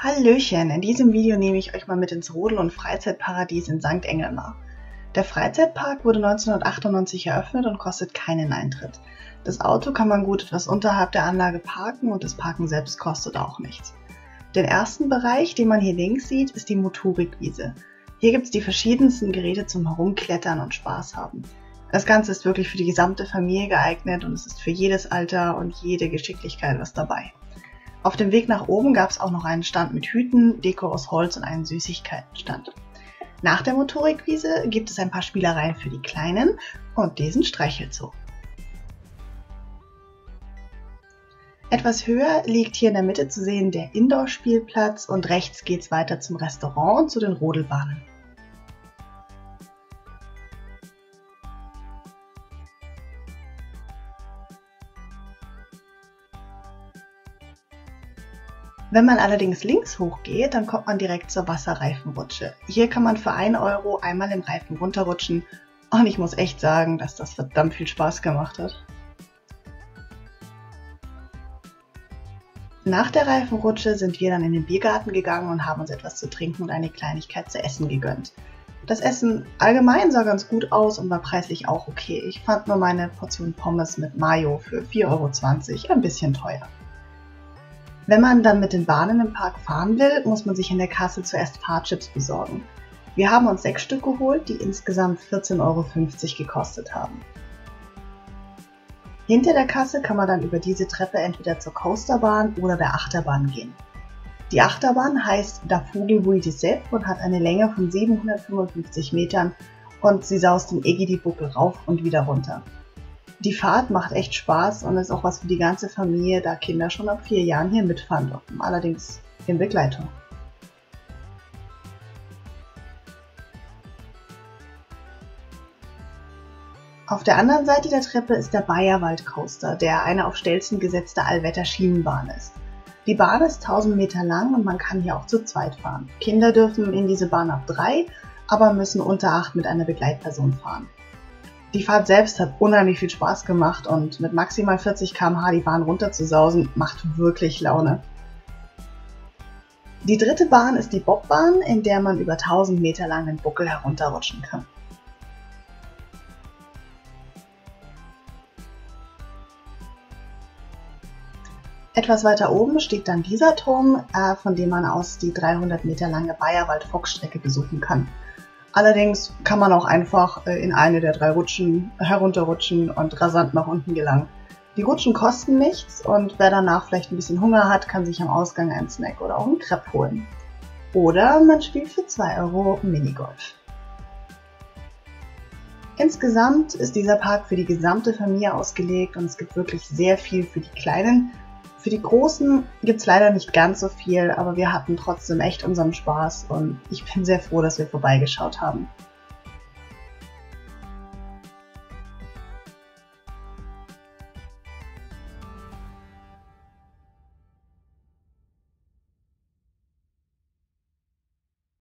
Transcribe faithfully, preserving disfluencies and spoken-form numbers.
Hallöchen, in diesem Video nehme ich euch mal mit ins Rodel- und Freizeitparadies in Sankt Engelmar. Der Freizeitpark wurde neunzehnhundertachtundneunzig eröffnet und kostet keinen Eintritt. Das Auto kann man gut etwas unterhalb der Anlage parken und das Parken selbst kostet auch nichts. Den ersten Bereich, den man hier links sieht, ist die Motorikwiese. Hier gibt es die verschiedensten Geräte zum Herumklettern und Spaß haben. Das Ganze ist wirklich für die gesamte Familie geeignet und es ist für jedes Alter und jede Geschicklichkeit was dabei. Auf dem Weg nach oben gab es auch noch einen Stand mit Hüten, Deko aus Holz und einen Süßigkeitenstand. Nach der Motorikwiese gibt es ein paar Spielereien für die Kleinen und diesen Streichelzoo. Etwas höher liegt hier in der Mitte zu sehen der Indoor-Spielplatz und rechts geht es weiter zum Restaurant und zu den Rodelbahnen. Wenn man allerdings links hochgeht, dann kommt man direkt zur Wasserreifenrutsche. Hier kann man für einen Euro einmal im Reifen runterrutschen und ich muss echt sagen, dass das verdammt viel Spaß gemacht hat. Nach der Reifenrutsche sind wir dann in den Biergarten gegangen und haben uns etwas zu trinken und eine Kleinigkeit zu essen gegönnt. Das Essen allgemein sah ganz gut aus und war preislich auch okay. Ich fand nur meine Portion Pommes mit Mayo für vier Euro zwanzig ein bisschen teuer. Wenn man dann mit den Bahnen im Park fahren will, muss man sich in der Kasse zuerst Fahrchips besorgen. Wir haben uns sechs Stück geholt, die insgesamt vierzehn Euro fünfzig gekostet haben. Hinter der Kasse kann man dann über diese Treppe entweder zur Coasterbahn oder der Achterbahn gehen. Die Achterbahn heißt Da Vogelwui de Sepp und hat eine Länge von siebenhundertfünfundfünfzig Metern und sie saust den Egidi-Buckel rauf und wieder runter. Die Fahrt macht echt Spaß und ist auch was für die ganze Familie, da Kinder schon ab vier Jahren hier mitfahren dürfen, allerdings in Begleitung. Auf der anderen Seite der Treppe ist der Bayerwald Coaster, der eine auf Stelzen gesetzte Allwetter-Schienenbahn ist. Die Bahn ist tausend Meter lang und man kann hier auch zu zweit fahren. Kinder dürfen in diese Bahn ab drei, aber müssen unter acht mit einer Begleitperson fahren. Die Fahrt selbst hat unheimlich viel Spaß gemacht und mit maximal vierzig Kilometer pro Stunde die Bahn runterzusausen, macht wirklich Laune. Die dritte Bahn ist die Bobbahn, in der man über tausend Meter lang den Buckel herunterrutschen kann. Etwas weiter oben steht dann dieser Turm, äh, von dem man aus die dreihundert Meter lange Bayerwald-Fock-Strecke besuchen kann. Allerdings kann man auch einfach in eine der drei Rutschen herunterrutschen und rasant nach unten gelangen. Die Rutschen kosten nichts und wer danach vielleicht ein bisschen Hunger hat, kann sich am Ausgang einen Snack oder auch einen Crepe holen. Oder man spielt für zwei Euro Minigolf. Insgesamt ist dieser Park für die gesamte Familie ausgelegt und es gibt wirklich sehr viel für die Kleinen. Für die Großen gibt es leider nicht ganz so viel, aber wir hatten trotzdem echt unseren Spaß und ich bin sehr froh, dass wir vorbeigeschaut haben.